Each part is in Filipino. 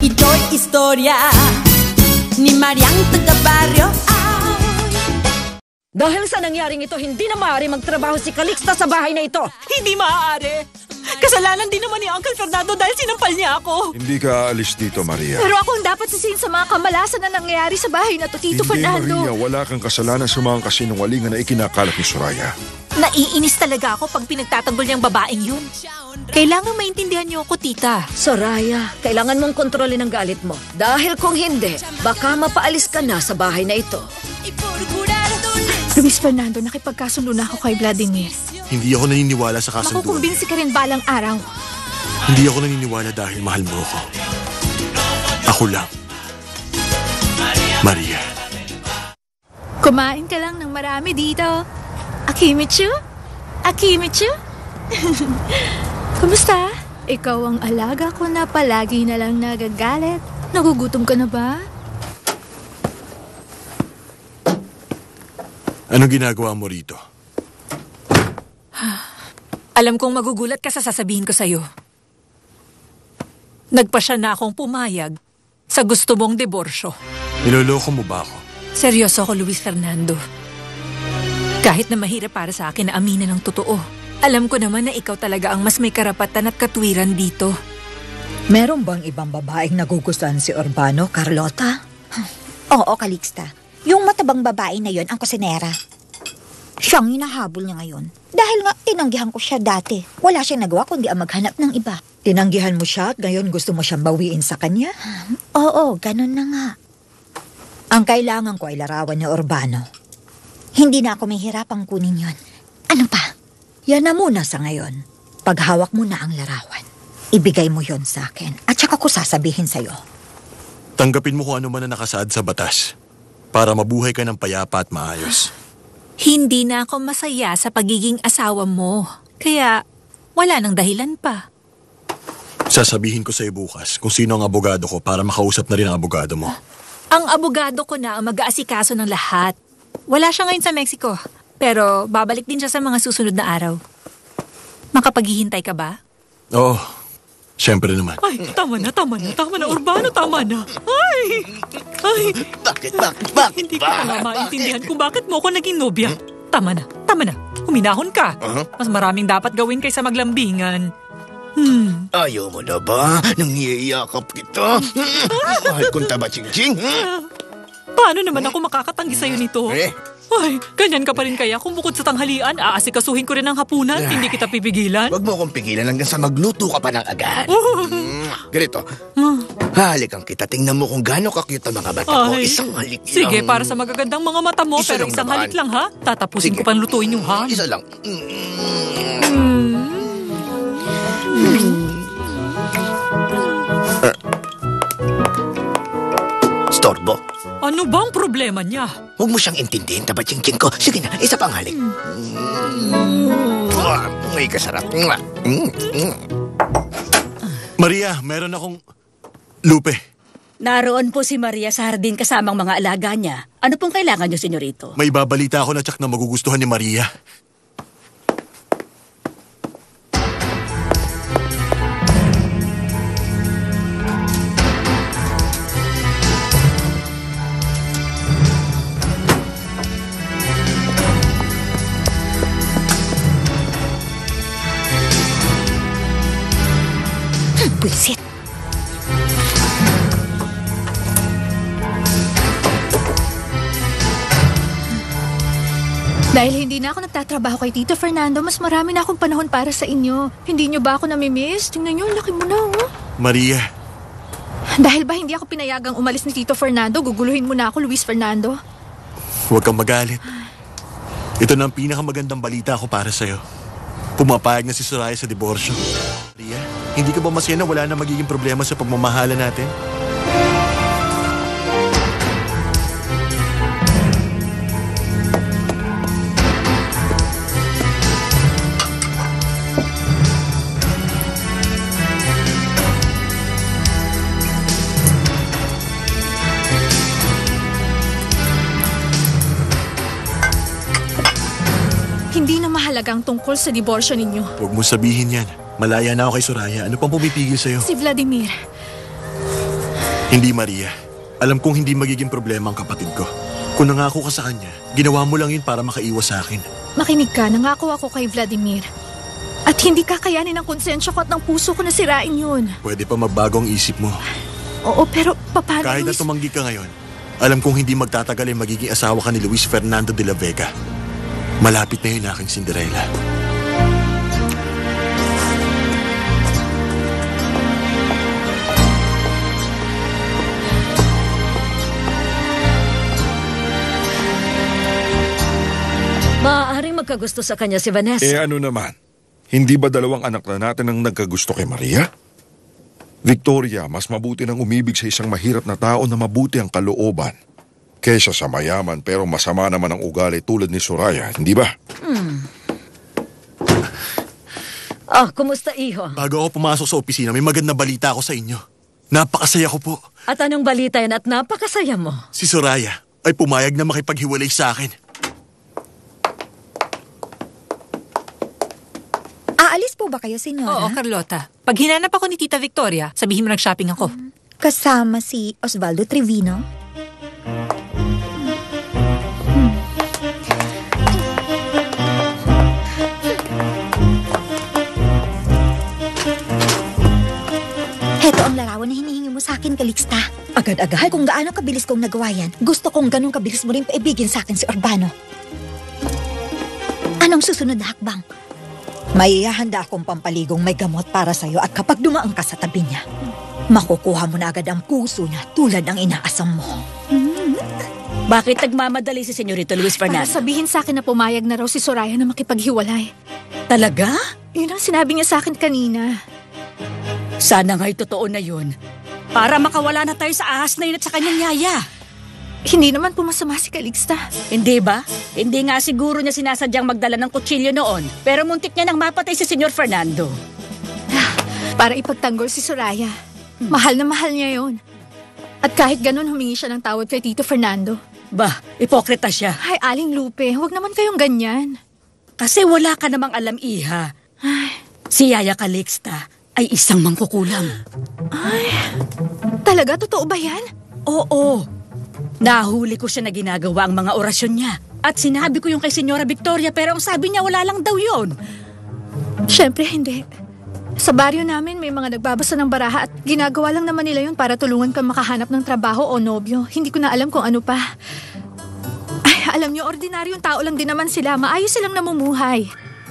Ito'y istorya ni Mariang taga-baryo. Dahil sa nangyaring ito, hindi na maaari magtrabaho si Calixta sa bahay na ito. Hindi maaari. Kasalanan din naman ni Uncle Fernando dahil sinampal niya ako. Hindi ka aalis dito, Maria. Pero ako ang dapat sisihin sa mga kamalasan na nangyayari sa bahay na to, Tito Fernando. Hindi, Maria. Wala kang kasalanan sa mga kasinungalingan na ikinakalat ni Soraya. Naiinis talaga ako pag pinagtatanggol niyang babaeng yun. Kailangan maintindihan niyo ako, tita. Soraya, kailangan mong kontrolin ang galit mo. Dahil kung hindi, baka mapaalis ka na sa bahay na ito. Luis Fernando, nakipagkasundo na ako kay Vladimir. Hindi ako naniniwala sa kasunduan. Makukumbinsi ka rin balang araw. Hindi ako naniniwala dahil mahal mo ako. Ako lang. Maria. Kumain ka lang ng marami dito. Akimichu? Akimichu? Kumusta? Ikaw ang alaga ko na palagi na lang nagagalit. Nagugutom ka na ba? Anong ginagawa mo rito? Alam kong magugulat ka sa sasabihin ko sa'yo. Nagpasya na akong pumayag sa gusto mong diborsyo. Niloloko mo ba ako? Seryoso ako, Luis Fernando. Kahit na mahirap para sa akin na aminin ang totoo, alam ko naman na ikaw talaga ang mas may karapatan at katwiran dito. Meron bang ibang babaeng nagugustuhan si Urbano, Carlota? Oo, Calixta. Yung matabang babae na yon ang kusinera. Siyang hinahabol niya ngayon. Dahil nga, tinanggihan ko siya dati. Wala siyang nagawa kundi ang maghanap ng iba. Tinanggihan mo siya at ngayon gusto mo siyang bawiin sa kanya? Oo, ganun na nga. Ang kailangan ko ay larawan ni Urbano. Hindi na ako may hirapang kunin yon. Ano pa? Yan na muna sa ngayon. Paghawak mo na ang larawan, ibigay mo yon sa akin at saka ko sasabihin sa'yo. Tanggapin mo kung ano man na nakasaad sa batas para mabuhay ka ng payapa at maayos. Hindi na ako masaya sa pagiging asawa mo. Kaya wala nang dahilan pa. Sasabihin ko sa'yo bukas kung sino ang abogado ko para makausap na rin ang abogado mo. Ang abogado ko na ang mag-aasikaso ng lahat. Wala siya ngayon sa Mexico, pero babalik din siya sa mga susunod na araw. Makapaghihintay ka ba? Oo, siyempre naman. Ay, tama na, Urbano, tama na. Ay! Bakit? Hindi ko na maintindihan kung bakit mo ako naging nobya. Tama na. Huminahon ka. Mas maraming dapat gawin kaysa maglambingan. Ayaw mo na ba? Nang niyayakap kita? Mahal kong taba-ching-ching. Paano naman ako makakatanggi sa'yo nito? Ay, ganyan ka pa rin kaya kung bukod sa tanghalian, aasikasuhin ko rin ang hapunan, hindi kita pipigilan? Huwag mo akong pigilan hanggang sa magluto ka pa ng agad. Ganito, halikan kita, tingnan mo kung gaano ka-cute ang mga bata ko. Isang halik lang. Sige, para sa magagandang mga mata mo, pero isang halik lang ha. Tatapusin ko pang lutuin yung ham. Isa lang. Storbo. Ano bang problema niya? Huwag mo siyang intindihin, taba-ching-ching ko. Sige na, isa pang halik. May kasarap. Maria, meron akong lupe. Naroon po si Maria sa hardin kasamang mga alaga niya. Ano pong kailangan niyo, senyorito? May babalita ako na tsak na magugustuhan ni Maria. Buisit. Dahil hindi na ako nagtatrabaho kay Tito Fernando, mas marami na akong panahon para sa inyo. Hindi niyo ba ako namimiss? Tingnan niyo, laki mo na, oh. Maria. Dahil ba hindi ako pinayagang umalis ni Tito Fernando, guguluhin mo na ako, Luis Fernando? Huwag kang magalit. Ito na ang pinakamagandang balita ko para sa'yo. Pumapayag na si Soraya sa diborsyo. Maria, hindi ka ba masaya na wala na magiging problema sa pagmamahala natin? Hindi na mahalagang tungkol sa diborsyo ninyo. Huwag mo sabihin yan. Malaya na ako kay Soraya. Ano pang pumipigil sa'yo? Si Vladimir. Hindi, Maria. Alam kong hindi magiging problema ang kapatid ko. Kung nangako ka sa kanya, ginawa mo lang yun para makaiwas sa akin. Makinig ka, nangako ako kay Vladimir. At hindi kakayanin ng konsensya ko at ng puso ko na sirain yun. Pwede pa magbago ang isip mo. Oo, pero paano, Kahit na Luis? tumanggi ka ngayon, alam kong hindi magtatagal ay magiging asawa ka ni Luis Fernando de la Vega. Malapit na yun aking Cinderella. Maaaring magkagusto sa kanya si Vanessa. Ano naman? Hindi ba dalawang anak na natin ang nagkagusto kay Maria? Victoria, mas mabuti nang umibig sa isang mahirap na tao na mabuti ang kalooban kaysa sa mayaman pero masama naman ang ugali tulad ni Soraya, hindi ba? Kumusta, iho? Bago ako pumasok sa opisina, may magandang balita ako sa inyo. Napakasaya ko po. At anong balita yan at napakasaya mo? Si Soraya ay pumayag na makipaghiwalay sa akin. Aalis po ba kayo, senyora? Oo, Carlota. Pag hinanap ako ni Tita Victoria, sabihin mo nag-shopping ako. Kasama si Osvaldo Trevino? Heto ang larawan na hinihingi mo sa akin, Calixta. Agad-agad kung gaano kabilis kong nagawa yan. Gusto kong ganun kabilis mo rin paibigin sa akin si Urbano. Anong susunod na hakbang? May ihahanda akong pampaligong may gamot para sa'yo at kapag dumaan ka sa tabi niya, makukuha mo na agad ang puso niya tulad ng inaasam mo. Bakit nagmamadali si Senyorito Luis Para Fernando? sabihin sa akin na pumayag na raw si Soraya na makipaghiwalay. Talaga? Yun ang sinabi niya sa akin kanina. Sana nga'y totoo na yun. Para makawala na tayo sa ahas na yun at sa kanyang yaya. Hindi naman pumasama si Calixta. Hindi ba? Hindi nga siguro niya sinasadyang magdala ng kutsilyo noon. Pero muntik niya nang mapatay si Senyor Fernando. Para ipagtanggol si Soraya. Mahal na mahal niya yon. At kahit ganun, humingi siya ng tawad kay Tito Fernando. Bah, ipokrita siya. Ay, Aling Lupe, huwag naman kayong ganyan. Kasi wala ka namang alam, iha. Si Yaya Calixta ay isang mangkukulam. Ay, talaga? Totoo ba yan? Oo. Nahuli ko siya na ginagawa ang mga orasyon niya. At sinabi ko yung kay Senyora Victoria pero ang sabi niya wala lang daw yun. Siyempre hindi. Sa baryo namin may mga nagbabasa ng baraha at ginagawa lang naman nila yun para tulungan kang makahanap ng trabaho o nobyo. Hindi ko na alam kung ano pa. Ay, alam niyo, ordinaryong tao lang din naman sila. Maayos silang namumuhay.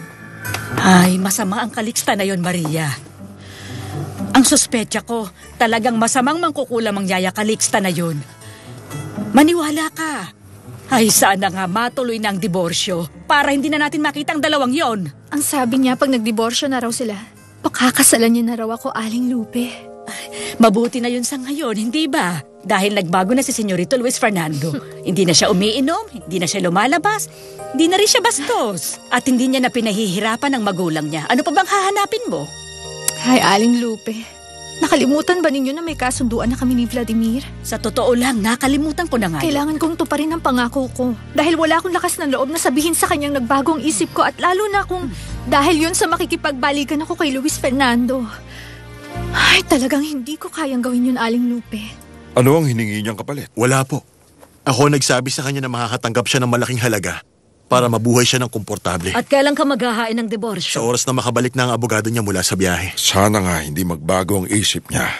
Ay, masama ang Calixta na yon, Maria. Ang suspetya ko, talagang masamang mangkukulam ang Yaya Calixta na yun. Maniwala ka. Ay, sana nga matuloy na ang diborsyo para hindi na natin makita ang dalawang yon. Ang sabi niya, pag nagdiborsyo na raw sila, pakakasalan niya na raw ako, Aling Lupe. Mabuti na yun sa ngayon, hindi ba? Dahil nagbago na si Senyorito Luis Fernando. Hindi na siya umiinom, hindi na siya lumalabas, hindi na rin siya bastos. At hindi niya na pinahihirapan ng magulang niya. Ano pa bang hahanapin mo? Ay, Aling Lupe. Nakalimutan ba ninyo na may kasunduan na kami ni Vladimir? Sa totoo lang, nakalimutan ko na nga. Kailangan kong tuparin ang pangako ko. Dahil wala akong lakas ng loob na sabihin sa kanyang nagbagong isip ko at lalo na kung dahil yun sa makikipagbalikan ako kay Luis Fernando. Ay, talagang hindi ko kayang gawin yun, Aling Lupe. Ano ang hiningi niyang kapalit? Wala po. Ako nagsabi sa kanya na makakatanggap siya ng malaking halaga para mabuhay siya ng komportable. At kailan ka maghahain ng diborsyo? Sa oras na makabalik na ang abogado niya mula sa biyahe. Sana nga hindi magbago ang isip niya.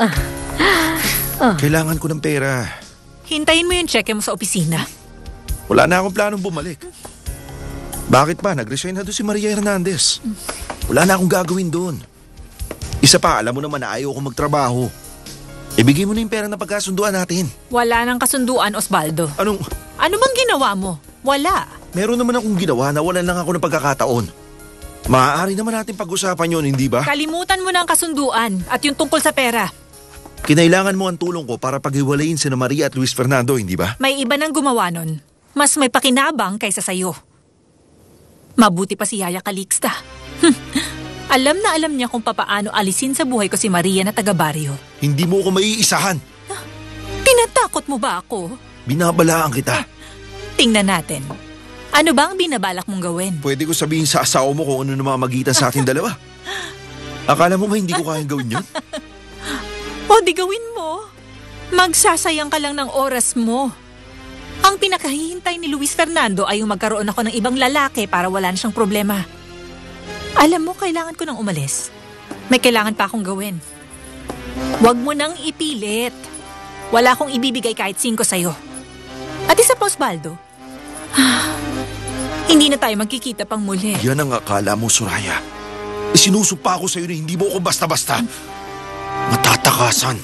Kailangan ko ng pera. Hintayin mo yung cheque mo sa opisina. Wala na akong planong bumalik. Bakit ba? Nag-resign na doon si Maria Hernandez. Wala na akong gagawin doon. Isa pa, alam mo naman na ayaw akong magtrabaho. Ibigay mo na yung pera na pagkasunduan natin. Wala nang kasunduan, Osvaldo. Ano bang ginawa mo? Wala. Meron naman akong ginawa na wala lang ako ng pagkakataon. Maaari naman natin pag-usapan yon, hindi ba? Kalimutan mo na ang kasunduan at yung tungkol sa pera. Kinailangan mo ang tulong ko para paghiwalayin sina Maria at Luis Fernando, hindi ba? May iba nang gumawa nun. Mas may pakinabang kaysa sayo. Mabuti pa si Yaya Calixta. Alam na alam niya kung papaano alisin sa buhay ko si Maria na taga-baryo. Hindi mo ako maiisahan. Tinatakot mo ba ako? Binabalaan kita. Tingnan natin. Ano ba ang binabalak mong gawin? Pwede ko sabihin sa asawa mo kung ano na mamagitan sa ating dalawa. Akala mo ba hindi ko kayang gawin yun? O, di gawin mo. Magsasayang ka lang ng oras mo. Ang pinakahihintay ni Luis Fernando ay yung magkaroon ako ng ibang lalaki para wala na siyang problema. Alam mo, kailangan ko nang umalis. May kailangan pa akong gawin. Huwag mo nang ipilit. Wala akong ibibigay kahit 5 sa'yo. At isa pa, Osvaldo. Hindi na tayo magkikita pang muli. Yan ang akala mo, Soraya. Sinusumpa ako sa'yo na hindi mo ako basta-basta matatakasan.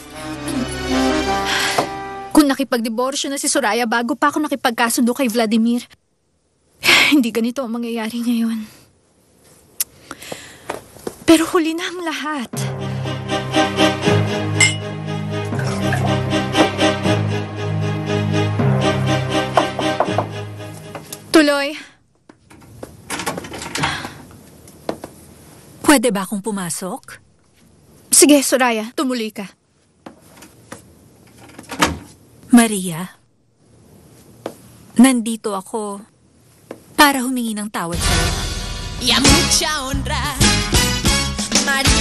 Kung nakipagdiborsyo na si Soraya bago pa ako nakipagkasundo kay Vladimir, hindi ganito ang mangyayari ngayon. Pero huli na ang lahat. Tuloy. Pwede ba akong pumasok? Sige, Soraya, tumuloy ka. Maria, nandito ako para humingi ng tawad sa'yo. Y a mucha honra, María.